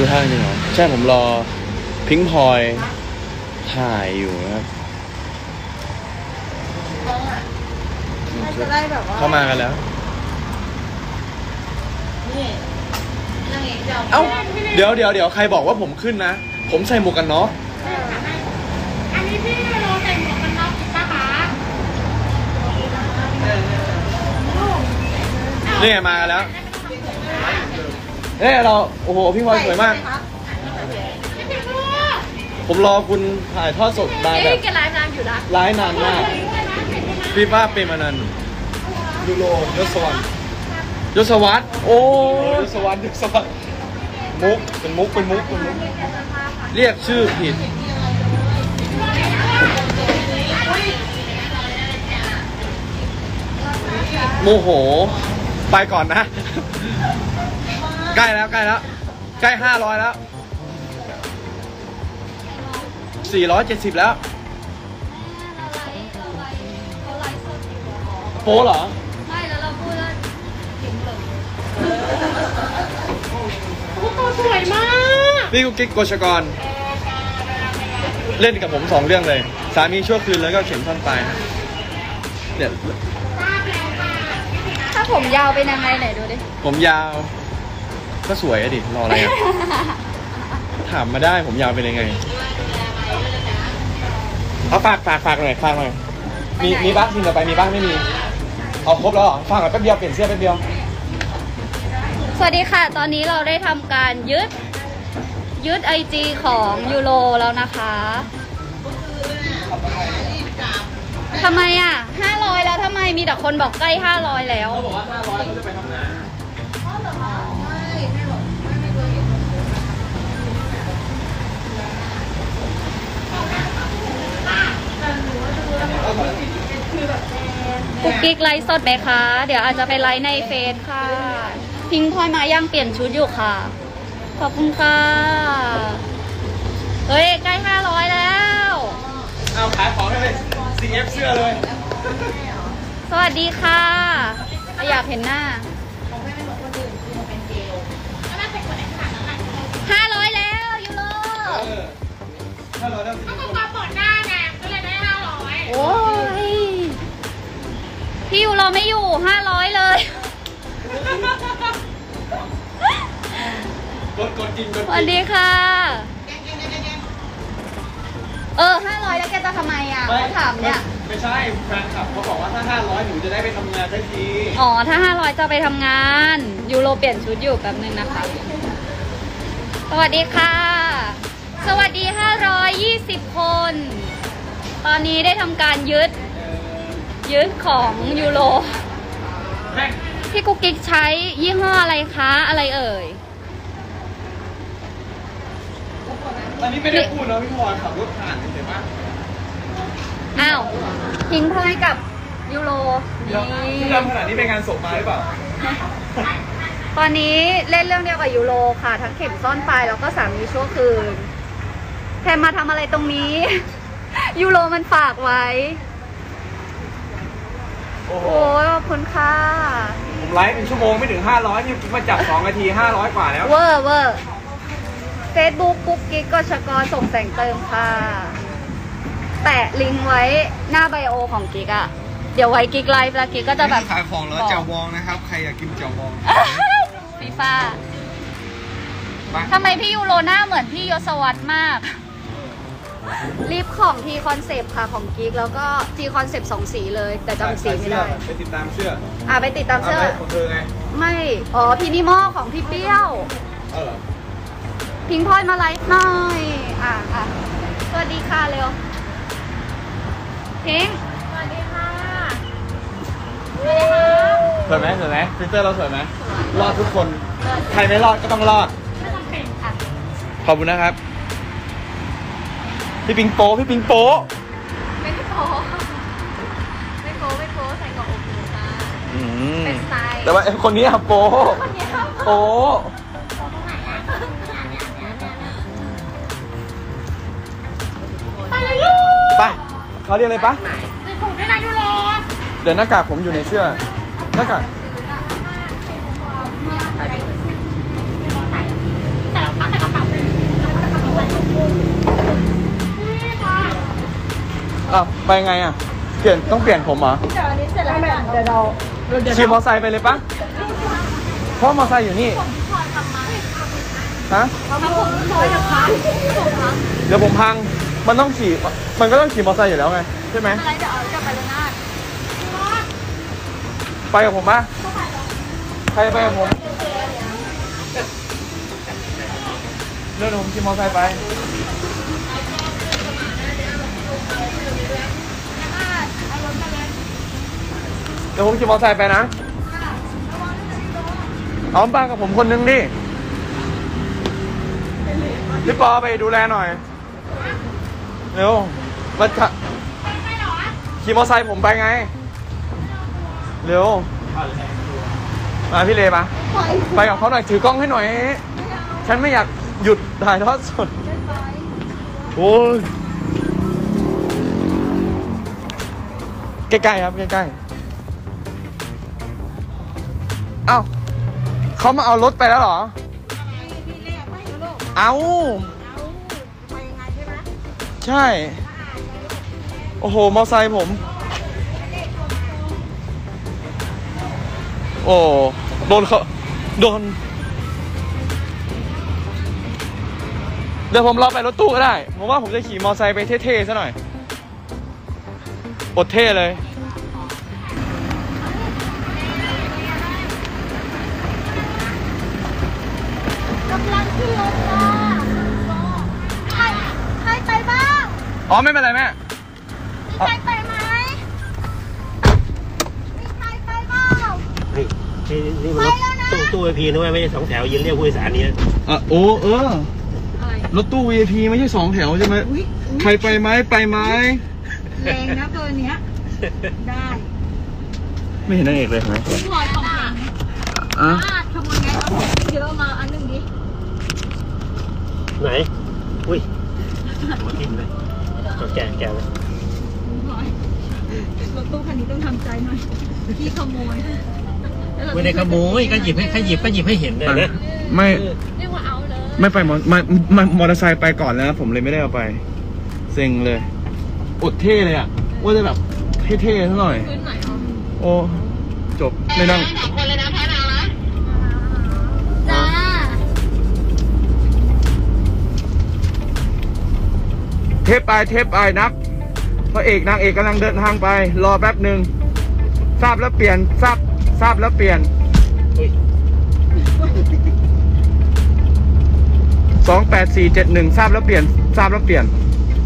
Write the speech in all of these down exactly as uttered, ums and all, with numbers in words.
ดูท่าจริงเหรอใช่ผมรอพิงค์พลอยถ่ายอยู่นะครับจะได้แบบว่าเข้ามากันแล้วนี่นางเอกจะเอ้าเดี๋ยวเดี๋ยวเดี๋ยวใครบอกว่าผมขึ้นนะผมใส่หมวกกันน็อกอันนี้พี่โรใส่หมวกกันน็อกนะคะนี่ไงมากันแล้วเฮ้ยเราโอ้โหพี่พลอยสวยมากผมรอคุณถ่ายทอดสดมาแบบแกไลฟ์นานอยู่นะไลฟ์นานมากฟีฟ่าเป็นมานันยูโรยศวรรษยศวัตรโอ้ยศวรรษยศวัตรมุกเป็นมุกเป็นมุกเป็นมุกเรียกชื่อผิดโมโหไปก่อนนะใกล้แล้วใกล้แล้วใกล้ห้าร้อยแล้วสี่ร้อยเจ็ดสิบแล้วโป๊เหรอไม่แล้วเราพูดแล้วถึงเลยตัวสวยมากนี่กุ๊กกิ๊กกชกรเล่นกับผมสองเรื่องเลยสามีชั่วคืนแล้วก็เข็มท่อนปลายนะเดี๋ยวถ้าผมยาวเป็นยังไงไหนดูดิผมยาวก็สวยอะดิรออะไรอะถามมาได้ผมยาวเป็นยังไงเอาฝากฝากฝากหน่อยฝากหน่อยมีมีบ้างทีต่อไปมีบ้างไม่มีเอาครบแล้วเหรอฝากหน่อยแป๊บเดียวเปลี่ยนเสื้อแป๊บเดียวสวัสดีค่ะตอนนี้เราได้ทำการยึดยึดไอจีของยูโรแล้วนะคะทำไมอ่ะห้าร้อยแล้วทำไมมีแต่คนบอกใกล้ห้าร้อยแล้วเขาบอกว่าห้าร้อยเขาจะไปทำงานกุ๊กกิ๊กไลฟ์สดไหมคะเดี๋ยวอาจจะไปไลฟ์ในเฟซค่ะพิงพลอยมาย่างเปลี่ยนชุดอยู่ค่ะขอบคุณค่ะเฮ้ยใกล้ห้าร้อยแล้วเอาขายของให้เลย ซี เอฟ เสื้อเลยสวัสดีค่ะอยากเห็นหน้าห้าร้อยแล้วยูโรห้าร้อยแล้วก็ความปลอดหน้าไงก็เลยได้ห้าร้อยโอ้ยพี่ยูโรไม่อยู่ห้าร้อยเลยกดกดกินกดสวัสดีค่ะเออห้าร้อยแล้วแกจะทำไมอ่ะเขาถามเนี่ยไม่ใช่แฟนคลับเขาบอกว่าถ้าห้าร้อยหนูจะได้ไปทำงานได้ทีอ๋อถ้าห้าร้อยจะไปทำงานยูโรเปลี่ยนชุดอยู่แป๊บนึงนะคะสวัสดีค่ะสวัสดีห้าร้อยยี่สิบคนตอนนี้ได้ทำการยึดยึดของยูโรพี่กุ๊กกิ๊กใช้ยี่ห้ออะไรคะอะไรเอ่ยตอนนี้ไม่ได้พูดนะพี่พลอยขับรถผ่านเห็นไหมอ้าวทิ้งพลอยกับยูโรที่ทำขนาดนี้เป็นงานศพมาหรือเปล่าตอนนี้เล่นเรื่องเดียวกับยูโรค่ะทั้งเข็มซ่อนปลายแล้วก็สามีชั่วคืนแทนมาทำอะไรตรงนี้ยูโรมันฝากไว้โอ้โหขอบคุณค่ะผมไลฟ์เป็นชั่วโมงไม่ถึงห้าร้อยนี่มาจับสองนาทีห้าร้อยกว่าแล้วเวอร์เวอร์เฟซบุ๊กกุ๊กกิ๊กกชกรส่งแต่งเติมค่ะแปะลิงก์ไว้หน้าไบโอของกิ๊กอะเดี๋ยวไว้กิ๊กไลฟ์แล้วกิ๊กก็จะแบบขายของแล้วเจ้าวองนะครับใครอยากกินเจ้าวองฟีฟ่าทำไมพี่ยูโรหน้าเหมือนพี่ยศวัตรมากรีบของทีคอนเซปต์ค่ะของกิ๊กแล้วก็ทีคอนเซปต์สองสีเลยแต่จำสีไม่ได้ไปติดตามเสื้ออ่ะไปติดตามเสื้อของเธอไงไม่อ๋อพี่นิมอของพี่เปี้ยวเออพิงพลอยมาไลฟ์หน่อยอ่ะอ่ะสวัสดีค่ะเร็วพิงสวัสดีค่ะสวยไหมสวยไหมฟิลเตอร์เราสวยไหมรอดทุกคนใครไม่รอดก็ต้องรอดขอบคุณนะครับพี่ปิงโป้พี่ปิงโป้ไม่โป้ไม่โป้ไม่โป้ใส่กระอกหนูค่ะเป็นสไตล์แต่ว่าคนนี้อะโป้โป้ไปเขาเรียกอะไรปะเดี๋ยวหน้ากากผมอยู่ในเสื้อหน้ากากใส่รองเท้าใส่กระเป๋าไปไงอ่ะเปลี่ยนต้องเปลี่ยนผมเหรอเดี๋ยวอันนี้เสร็จแล้วเดี๋ยวเราเดี๋ยวขี่มอเตอร์ไซค์ไปเลยปะเพราะมอเตอร์ไซค์อยู่นี่ฮะทำผมร้อยนะคะผมคะเดี๋ยวผมพังมันต้องขี่มันก็ต้องขี่มอเตอร์ไซค์อยู่แล้วไงใช่ไหมอะไรเดี๋ยวเอาจะไปแล้วนะไปกับผมปะใครไปกับผมเดี๋ยวผมขี่มอเตอร์ไซค์ไปเดี๋ยวผมขี่มอเตอร์ไซค์ไปนะเอาบ้านกับผมคนนึงดิพี่ปอไปดูแลหน่อยเร็วมาจะขี่มอเตอร์ไซค์ผมไปไงเร็วมาพี่เลมาไปกับเขาหน่อยถือกล้องให้หน่อยฉันไม่อยากหยุดถ่ายทอดสดโอ้ยใกล้ๆครับใกล้ๆเอ้าเขามาเอารถไปแล้วเหรอเอาใช่โอ้โหมอเตอร์ไซค์ผมโอ้โดนเขาโดนเดี๋ยวผมรอไปรถตู้ก็ได้ผมว่าผมจะขี่มอเตอร์ไซค์ไปเท่ๆซะหน่อยอดเท่เลยกำลังขึ้นรถค่ะใครใครไปบ้างอ๋อไม่เป็นไรแม่มีใครไปไหมมีใครไปบ้างนี่นี่นี่มันรถตู้ตู้ไอพีนะเว้ยไม่ใช่สองแถวยืนเรียกผู้โดยสารนี้อ่ะโอ้เออรถตู้ วี ไอ พี ไม่ใช่สองแถวใช่ไหมใครไปไหมไปไหมแรงนะเบอร์เนี้ยได้ไม่เห็นนางเอกเลยเห็นไหมพลอยของหลังอ่ะอ่ะขโมยไงเอาของเยอะมาอันหนึ่งดิไหนอุ้ยหัวทิ่มเลยเอาแกะแกะเลยพลอยรถตู้คันนี้ต้องทำใจหน่อยพี่ขโมยไม่ได้ขโมยก็หยิบให้ใครหยิบก็หยิบให้เห็นเลยนะไม่เรียกว่าเอาเลยไม่ไปมอมามามอเตอร์ไซค์ไปก่อนแล้วผมเลยไม่ได้เอาไปเซ็งเลยอดเท่เลยอ่ะว่าจะแบบเท่ๆสักหน่อยพื้นไหนเอาโอ้จบไม่นั่งสองคนเลยนะแพ้นางนะจ้าเทปไปเทปไปนักพระเอกนางเอกกำลังเดินทางไปรอแป๊บหนึ่งทราบแล้วเปลี่ยนทราบทราบแล้วเปลี่ยนอุ้ยสองแปดสี่เจ็ดหนึ่งทราบแล้วเปลี่ยนทราบแล้วเปลี่ยน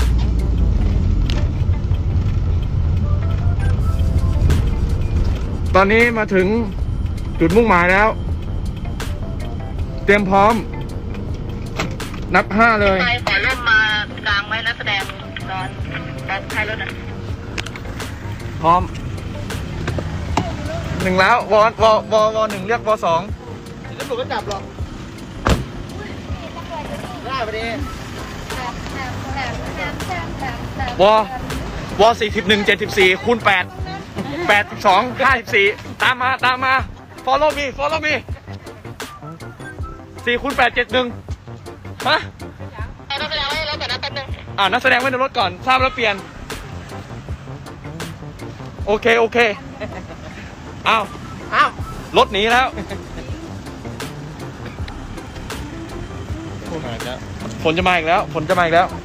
ตอนนี้มาถึงจุดมุ่งหมายแล้ว เตรียมพร้อมนับห้าเลยไปขอร่มมากลางไว้นักแสดงตอนตอนท้ายรถอ่ะพร้อมหนึ่งแล้ววอวอวอวอหนึ่งเรียกวอสองตำรวจก็จับหรอกได้ไปดิวอวอสี่สิบหนึ่งเจ็ดสิบสี่คูณแปดแปดสิบสองห้าสิบสี่ตามมาตามมา follow me follow me สี่คูณแปดเจ็ดหนึ่งฮะนักแสดงไว้รถก่อนนะแป๊บนึงอ่านักแสดงไว้ในรถก่อนทราบแล้วเปลี่ยนโอเคโอเคอ้าวอ้าวรถหนีแล้วฝนจะมาอีกแล้วฝนจะมาอีกแล้ว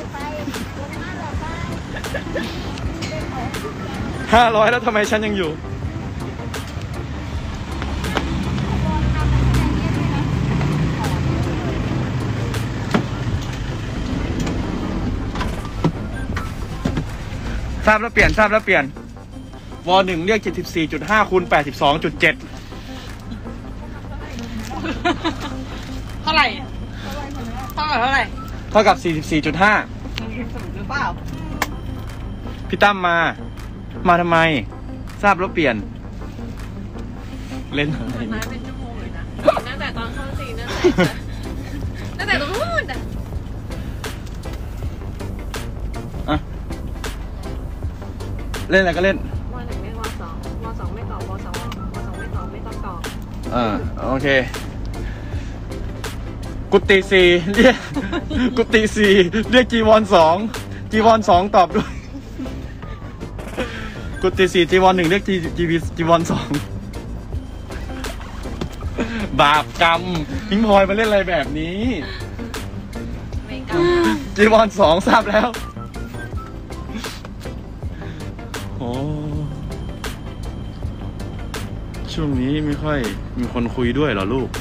ห้าร้อยแล้วทำไมฉันยังอยู่ทราบแล้วเปลี่ยนทราบแล้วเปลี่ยนวอหนึ่งเรียก เจ็ดสิบสี่จุดห้า คูณ แปดสิบสองจุดเจ็ดเท่าไหร่เท่ากับเท่าไหร่เท่ากับ สี่สิบสี่จุดห้าหรือเปล่าพี่ตั้มมา มาทำไม ทราบแล้วเปลี่ยน เล่นอะไรมาเนี่ยเป็นชั่วโมงเลยนะตั้งแต่ตอนเข้าซีนตั้งแต่ตั้งแต่ตรงนู้นอ่ะอะเล่นอะไรก็เล่นวหนึ่งไม่วสองวสองไม่ตอบวสองวสองไม่ตอบไม่ต้องตอบอ่าโอเค กุฏิสี่เรียก กุฏิสี่เรียกจีวรสองจีวรสองตอบด้วยกดตีสี่จีวอนหนึ่งเรียกจีจีวีจีวอนสองบาปกรรมพิงพลอยมาเล่นอะไรแบบนี้ไม่กล้าจีวอนสองทราบแล้วโอ้ช่วงนี้ไม่ค่อยมีคนคุยด้วยเหรอลูก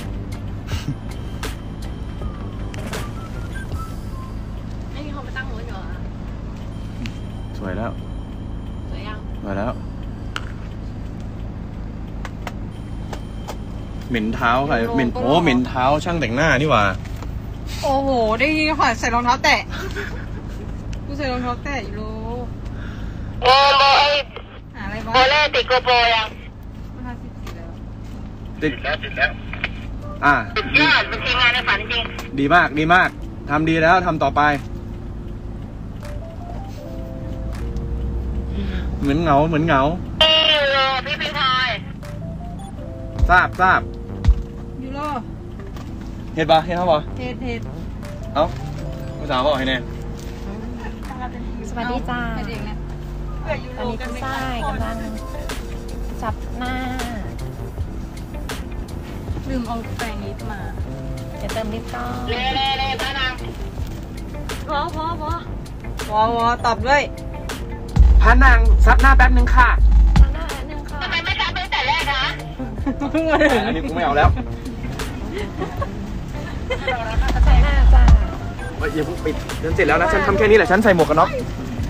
ไอ้นี่เขาไปตั้งรถอยู่อ่ะสวยแล้วสวยยังมาแล้ว เหม็นเท้าใครเหม็นโอ้เหม็นเท้าช่างแต่งหน้านี่หว่าโอ้โห ได้ยินค่ะใส่รองเท้าแตะ กูใส่รองเท้าแตะอยู่โลโอ้โหหาอะไรบ้างโบเล่ติดโกโปรยังห้าสิบสี่แล้วติดแล้วติดแล้ว อ่าสุดยอดเป็นทีมงานในฝันจริงดีมากดีมากทำดีแล้วทำต่อไป เหมือนเหงาเหมือนเหงาพี่ยูโรพี่พี่พลอยทราบทราบยูโรเห็นปะเห็นเขาปะเทสเทสเอ้าภาษาบอกให้แน่สวัสดีจ้าเทสเองนะตอนนี้คุณฝ้ายกำลังจับหน้าลืมเอาแปรงลิปมาจะเติมลิปก่อนเล่เล่เล่พระนางพอพอพอวอวอตอบด้วยพานางซับหน้าแป๊บนึงค่ะหน้าอันหนึ่งค่ะทำไมไม่รับตั้งแต่แรกคะเพิ่งมาถึงอันนี้กูไม่เอาแล้วใส่หน้าจ้าเฮ้ยอย่าเพิ่งปิดฉันเสร็จแล้วนะฉันทำแค่นี้แหละฉันใส่หมวกกันน็อก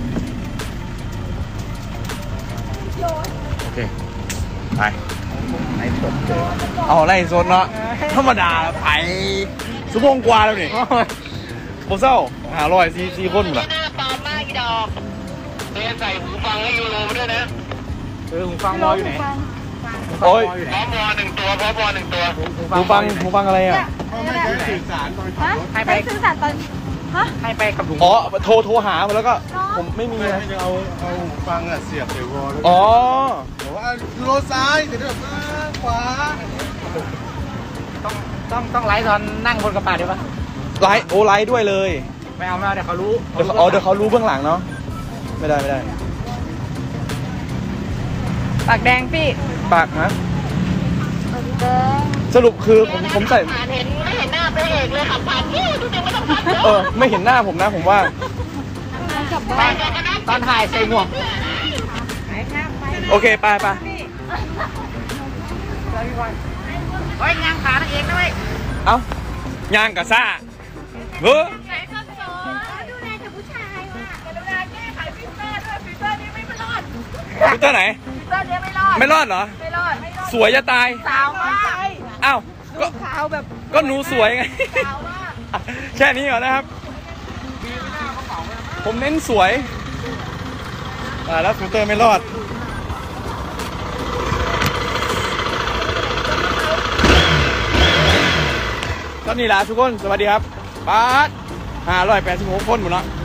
โอเคไปไล่สดเอาไล่สดเนาะธรรมดาไปสุโมงกว่าแล้วนี่โบเซ่าหาร้อยซีซีคนหมดละหน้าปลอมมากอีดอกเล่ใส่หูฟังให้ยูโรมาด้วยนะเออหูฟังรออยู่ไหนโอ้ยพร้อมวอหนึ่งตัวพร้อมวอหนึ่งตัวหูฟังหูฟังอะไรอ่ะสื่อสารตอนฮะให้ไปไปซื้อสัตว์ตอนฮะให้ไปกับถุงอ๋อโทรโทรหาแล้วก็ผมไม่มีไม่นะจะเอาเอาหูฟังอะเสียบใส่วอลแล้วอ๋อบอกว่าโลซ้ายเดี๋ยวเดี๋ยวมาขวาต้องต้องต้องไลฟ์ตอนนั่งบนกระบะด้วยปะไลฟ์โอไลฟ์ด้วยเลยไม่เอาไม่เอาเดี๋ยวเขารู้เดี๋ยวเขาอ๋อเดี๋ยวเขารู้เบื้องหลังเนาะไม่ได้ไม่ได้ปากแดงพี่ปากฮะสรุปคือผมผมใส่ผ่านเห็นไม่เห็นหน้าพระเอกเลยขับผ่านพี่ทุกทีไม่ต้องผ่านเออไม่เห็นหน้าผมนะผมว่าตอนตอนถ่ายใส่หมวกโอเคไปไปเฮ้ยงานขาเองด้วยเอ้าย่างกับซ่าเฮ้อไหนส้นโซ่ดูแลแต่ผู้ชายว่ะแต่ดูแลแก้ไขฟิลเตอร์ด้วยฟิลเตอร์นี้ไม่รอดฟิลเตอร์ไหนฟิลเตอร์นี้ไม่รอดไม่รอดเหรอไม่รอด ไม่รอดสวยจะตายสาวมากเอ้าก็ขาวแบบก็หนูสวยไงสาวมากแค่นี้ก่อนนะครับ ผมเน้นสวยอ่าแล้วฟิลเตอร์ไม่รอด ก็นี่ละทุกคน สวัสดีครับป๊าดห้าร้อยแปดสิบหกคนหมดแล้ว